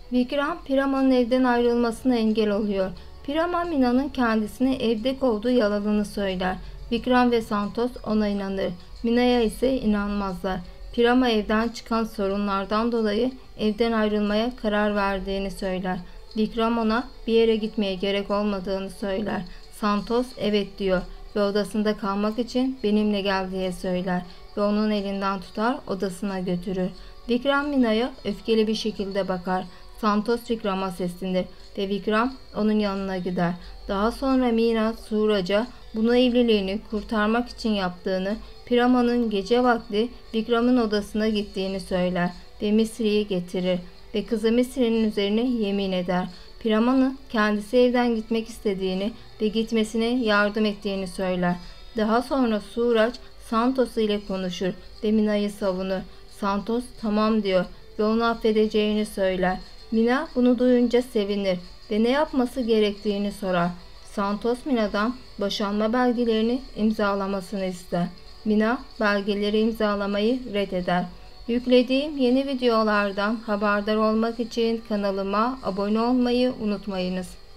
Vikram, Pirama'nın evden ayrılmasına engel oluyor. Pirama, Mina'nın kendisini evde kovduğu yalanını söyler. Vikram ve Santos ona inanır. Mina'ya ise inanmazlar. Pirama evden çıkan sorunlardan dolayı evden ayrılmaya karar verdiğini söyler. Vikram ona bir yere gitmeye gerek olmadığını söyler. Santos evet diyor ve odasında kalmak için benimle gel diye söyler ve onun elinden tutar odasına götürür. Vikram Mina'ya öfkeli bir şekilde bakar. Santos Vikram'a seslenir ve Vikram onun yanına gider. Daha sonra Mina Suraj'a bunu evliliğini kurtarmak için yaptığını, Pirama'nın gece vakti Vikram'ın odasına gittiğini söyler ve Misri'yi getirir ve kızı Misri'nin üzerine yemin eder. Pirama'nın kendisi evden gitmek istediğini ve gitmesine yardım ettiğini söyler. Daha sonra Suraj Santos ile konuşur ve Mina'yı savunur. Santos tamam diyor ve onu affedeceğini söyler. Mina bunu duyunca sevinir ve ne yapması gerektiğini sorar. Santos Mina'dan boşanma belgelerini imzalamasını ister. Mina belgeleri imzalamayı reddeder. Yüklediğim yeni videolardan haberdar olmak için kanalıma abone olmayı unutmayınız.